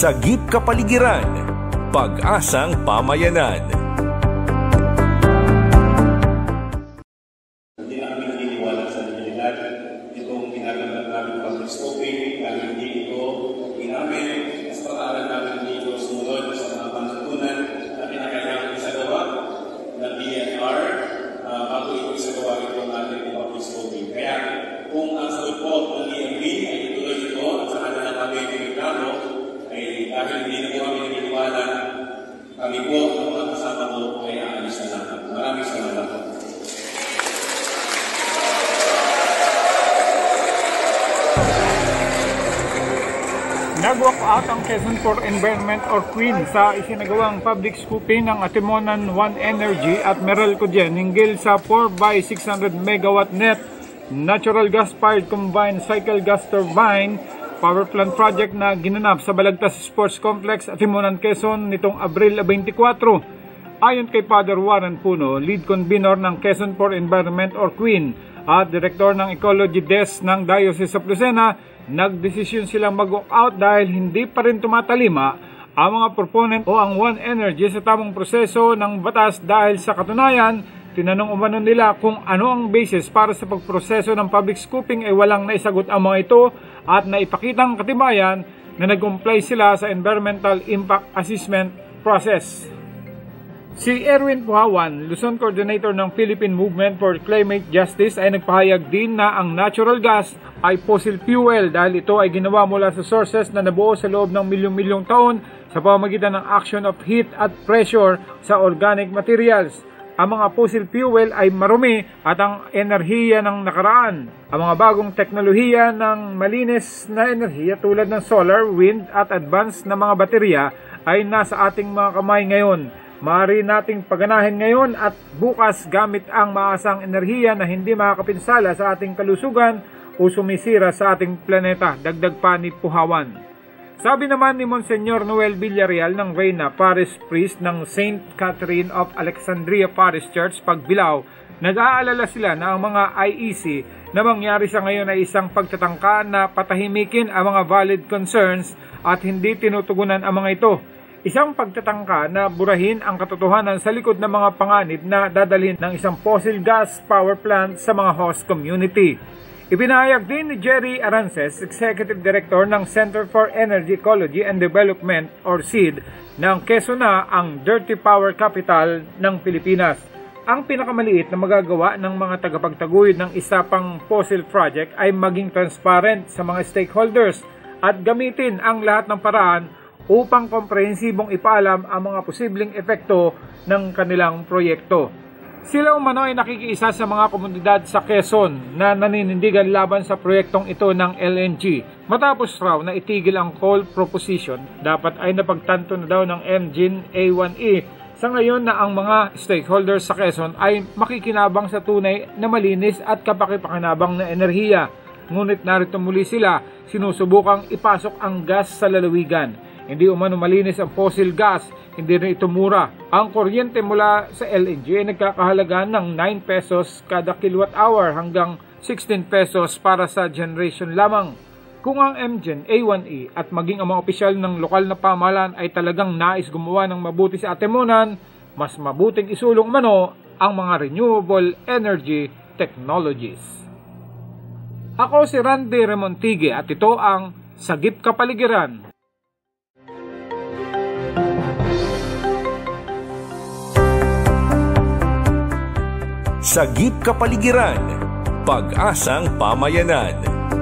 Sagip Kapaligiran, Pag-asang Pamayanan. Hindi na kami naniniwala sa realidad. Itong ginagawa namin public scoping, dahil hindi ito inamin, mas pataalan namin dito sumunod sa mga panatunan na pinakailangan isagawa ng DNR bago ito isagawa ito natin ng public scoping. Kaya kung ang sagot po ng DNB ay ituloy ito at sa kanila kami pinagkano, ay dahil hindi na po kami naniniwala, kami po ang mga kasama ko ay aalis na natin. Maraming salamat. Nag-walk out ang Quezon for Environment or Queen sa isinagawang public scoping ng Atimonan One Energy at Meralco Gen hinggil sa 4x600 megawatt net natural gas-fired combined cycle gas turbine power plant project na ginanap sa Balagtas Sports Complex, Atimonan, Quezon nitong Abril 24. Ayon kay Father Warren Puno, lead convener ng Quezon for Environment or Queen at direktor ng Ecology Desk ng Diocese of Lucena, nagdesisyon silang mag-walk out dahil hindi pa rin tumatalima ang mga proponent o ang One Energy sa tamang proseso ng batas dahil sa katunayan, tinanong umano nila kung ano ang basis para sa pagproseso ng public scoping ay walang naisagot ang mga ito at naipakitang katibayan na nag-comply sila sa Environmental Impact Assessment process. Si Erwin Puhawan, Luzon Coordinator ng Philippine Movement for Climate Justice ay nagpahayag din na ang natural gas ay fossil fuel dahil ito ay ginawa mula sa sources na nabuo sa loob ng milyong-milyong taon sa pamamagitan ng action of heat at pressure sa organic materials. Ang mga fossil fuel ay marumi at ang enerhiya ng nakaraan. Ang mga bagong teknolohiya ng malinis na enerhiya tulad ng solar, wind at advanced na mga baterya ay nasa ating mga kamay ngayon. Maaari nating paganahin ngayon at bukas gamit ang maasang enerhiya na hindi makakapinsala sa ating kalusugan o sumisira sa ating planeta, dagdag pa ni Puhawan. Sabi naman ni Monsignor Noel Villarreal ng Reina Parish Priest ng St. Catherine of Alexandria Parish Church, Pagbilao, nag-aalala sila na ang mga IEC na mangyari sa ngayon ay isang pagtatangka na patahimikin ang mga valid concerns at hindi tinutugunan ang mga ito. Isang pagtatangka na burahin ang katotohanan sa likod ng mga panganib na dadalhin ng isang fossil gas power plant sa mga host community. Ipinahayag din ni Jerry Arances, Executive Director ng Center for Energy Ecology and Development or SEED ng Quezon na ang dirty power capital ng Pilipinas. Ang pinakamaliit na magagawa ng mga tagapagtaguyod ng isa pang fossil project ay maging transparent sa mga stakeholders at gamitin ang lahat ng paraan upang komprehensibong ipaalam ang mga posibleng epekto ng kanilang proyekto. Sila umano ay nakikiisa sa mga komunidad sa Quezon na naninindigan laban sa proyektong ito ng LNG. Matapos raw na itigil ang coal proposition, dapat ay napagtanto na daw ng MGen A1E sa ngayon na ang mga stakeholders sa Quezon ay makikinabang sa tunay na malinis at kapakipakinabang na enerhiya. Ngunit narito muli sila, sinusubukang ipasok ang gas sa lalawigan. Hindi umano malinis ang fossil gas, hindi rin ito mura. Ang kuryente mula sa LNG ay nagkakahalaga ng 9 pesos kada kilowatt hour hanggang 16 pesos para sa generation lamang. Kung ang MGen A1E at maging ang mga opisyal ng lokal na pamahalaan ay talagang nais gumawa ng mabuti sa Atimonan, mas mabuting isulong mano ang mga renewable energy technologies. Ako si Randy Remontigue at ito ang Sagip Kapaligiran. Sagip Kapaligiran, Pag-asang Pamayanan.